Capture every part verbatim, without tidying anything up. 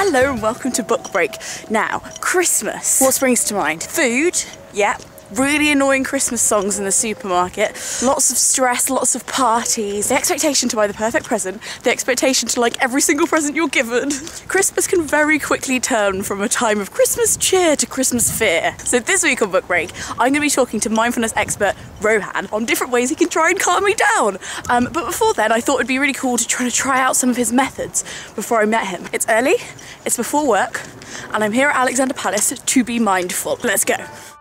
Hello and welcome to Book Break. Now, Christmas. What springs to mind? Food, yep. Really annoying Christmas songs in the supermarket, lots of stress, lots of parties, the expectation to buy the perfect present, the expectation to like every single present you're given. Christmas can very quickly turn from a time of Christmas cheer to Christmas fear. So this week on Book Break, I'm going to be talking to mindfulness expert Rohan on different ways he can try and calm me down. Um, but before then, I thought it'd be really cool to try to try out some of his methods before I met him. It's early, it's before work, and I'm here at Alexandra Palace to be mindful. Let's go.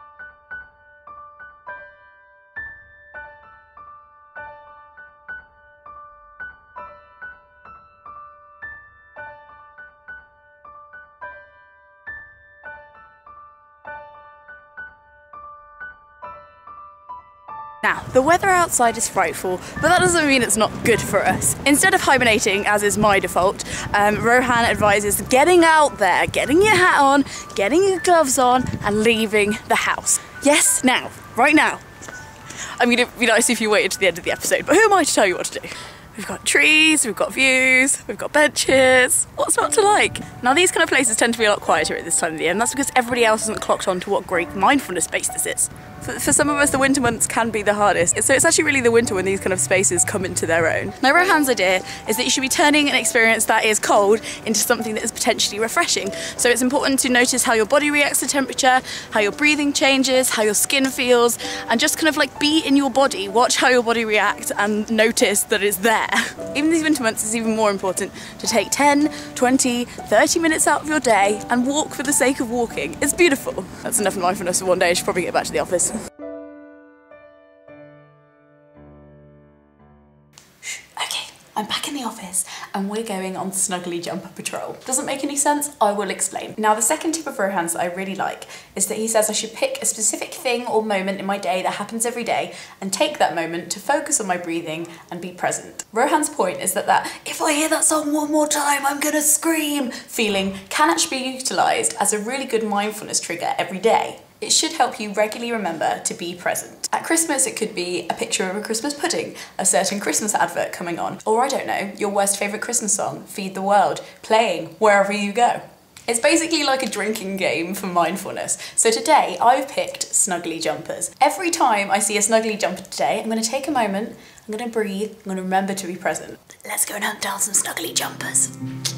Now, the weather outside is frightful, but that doesn't mean it's not good for us. Instead of hibernating, as is my default, um, Rohan advises getting out there, getting your hat on, getting your gloves on, and leaving the house. Yes, now, right now. I mean, it'd be nice if you waited to the end of the episode, but who am I to tell you what to do? We've got trees, we've got views, we've got benches. What's not to like? Now these kind of places tend to be a lot quieter at this time of the year, and that's because everybody else hasn't clocked on to what great mindfulness space this is. For, for some of us, the winter months can be the hardest, so it's actually really the winter when these kind of spaces come into their own. Now Rohan's idea is that you should be turning an experience that is cold into something that is potentially refreshing. So it's important to notice how your body reacts to temperature, how your breathing changes, how your skin feels, and just kind of like be in your body, watch how your body reacts and notice that it's there. Even these winter months, it's even more important to take ten, twenty, thirty minutes out of your day and walk for the sake of walking. It's beautiful. That's enough mindfulness for one day. I should probably get back to the office. Okay, I'm back in the office and we're going on Snuggly Jumper Patrol. Doesn't make any sense? I will explain. Now the second tip of Rohan's that I really like is that he says I should pick a specific thing or moment in my day that happens every day and take that moment to focus on my breathing and be present. Rohan's point is that that if I hear that song one more time I'm gonna scream feeling can actually be utilised as a really good mindfulness trigger every day. It should help you regularly remember to be present. At Christmas, it could be a picture of a Christmas pudding, a certain Christmas advert coming on, or I don't know, your worst favourite Christmas song, Feed the World, playing wherever you go. It's basically like a drinking game for mindfulness. So today, I've picked Snuggly Jumpers. Every time I see a Snuggly Jumper today, I'm going to take a moment, I'm going to breathe, I'm going to remember to be present. Let's go and hunt down some Snuggly Jumpers.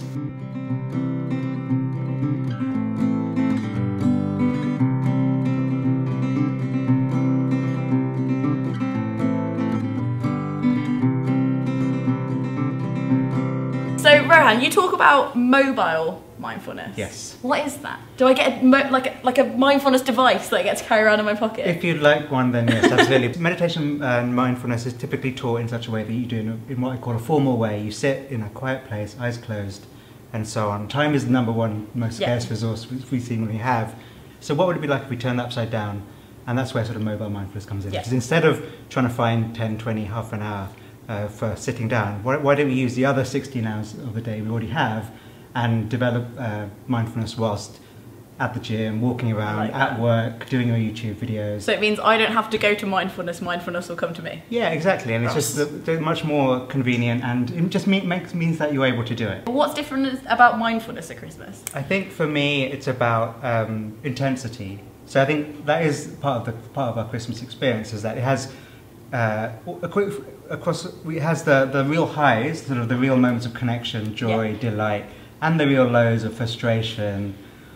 So Rohan, you talk about mobile mindfulness. Yes. What is that? Do I get a mo like a, like a mindfulness device that I get to carry around in my pocket? If you'd like one, then yes, absolutely. Meditation and mindfulness is typically taught in such a way that you do in, a, in what I call a formal way. You sit in a quiet place, eyes closed, and so on. Time is the number one most scarce yeah. resource we seemingly have. So what would it be like if we turned that upside down? And that's where sort of mobile mindfulness comes in. Yeah. Because instead of trying to find ten, twenty, half an hour Uh, for sitting down, why, why don't we use the other sixteen hours of the day we already have and develop uh, mindfulness whilst at the gym, walking around, like at work, doing your YouTube videos. So it means I don't have to go to mindfulness, mindfulness will come to me? Yeah, exactly, and it's just the, the much more convenient, and it just mean, makes, means that you're able to do it. What's different about mindfulness at Christmas? I think for me it's about um, intensity. So I think that is part of the part of our Christmas experience, is that it has uh, across, it has the, the real highs, sort of the real moments of connection, joy, yeah. delight, and the real lows of frustration,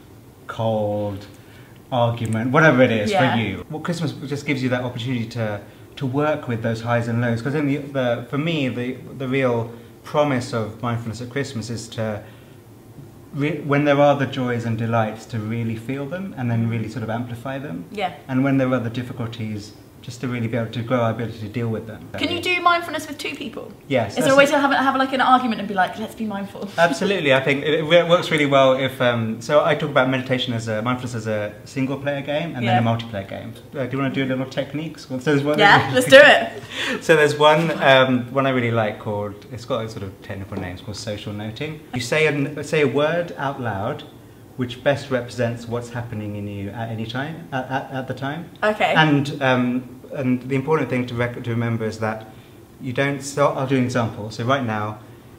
cold, argument, whatever it is yeah. for you. Well, Christmas just gives you that opportunity to to work with those highs and lows. Because the, the, for me, the the real promise of mindfulness at Christmas is to, re when there are the joys and delights, to really feel them and then really sort of amplify them. Yeah. And when there are the difficulties, just to really be able to grow our ability to deal with them. Can you do mindfulness with two people? Yes. Is there a way to have, have like an argument and be like, let's be mindful? Absolutely, I think it, it works really well if, um, so I talk about meditation as a, mindfulness as a single player game and yeah. then a multiplayer game. Uh, do you want to do a little techniques? So there's one yeah, let's do it. So there's one, um, one I really like called, it's got a sort of technical name, it's called social noting. You say a, say a word out loud which best represents what's happening in you at any time, at, at, at the time. Okay. And um, and the important thing to, rec to remember is that you don't, so I'll do an example. So right now,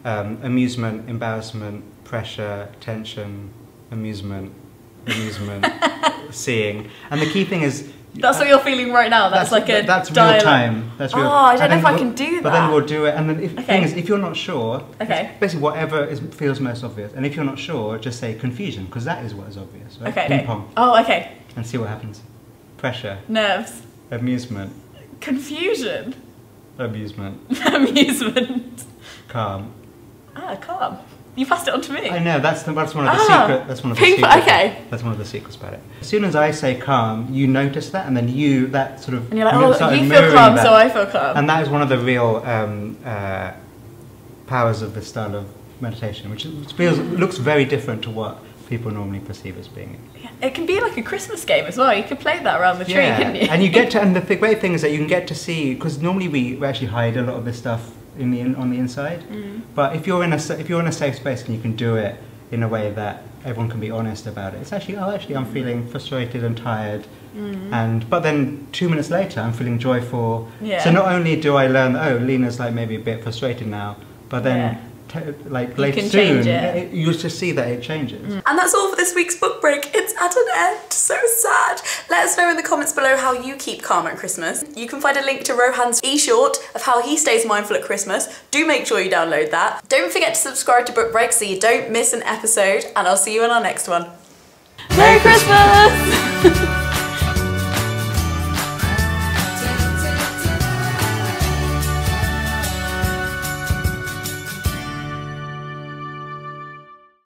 um, amusement, embarrassment, pressure, tension, amusement, amusement, seeing. And the key thing is... That's what you're feeling right now. That's, that's like a That's dialogue. real time. That's real. Oh, I don't know if I we'll, can do that. But then we'll do it. And then if, okay. the thing is, if you're not sure, okay. basically whatever is, feels most obvious. And if you're not sure, just say confusion, because that is what is obvious, right? Okay. Ping pong. Oh, okay. And see what happens. Pressure. Nerves. Amusement. Confusion. Amusement. Amusement. Calm. Ah, calm. You passed it on to me. I know, that's, the, that's one of the ah, secrets. That's one of the people, secrets. Okay. That's one of the secrets about it. As soon as I say calm, you notice that, and then you, that sort of... And you're like, oh, you feel calm, that. so I feel calm. And that is one of the real um, uh, powers of this style of meditation, which feels, looks very different to what people normally perceive as being. Yeah. It can be like a Christmas game as well. You could play that around the tree, yeah. couldn't you? And you get to, and the great thing is that you can get to see, because normally we, we actually hide a lot of this stuff in the in, on the inside. Mm. But if you're in a if you're in a safe space and you can do it in a way that everyone can be honest about it, it's actually oh actually I'm feeling frustrated and tired, mm. and but then two minutes later I'm feeling joyful. Yeah. So not only do I learn oh Lena's like maybe a bit frustrated now, but then. Yeah. Like you later can soon, change it. It, you just see that it changes. Mm. And that's all for this week's book break. It's at an end. So sad. Let us know in the comments below how you keep calm at Christmas. You can find a link to Rohan's e-short of how he stays mindful at Christmas. Do make sure you download that. Don't forget to subscribe to Book Break so you don't miss an episode. And I'll see you in our next one. Merry Christmas!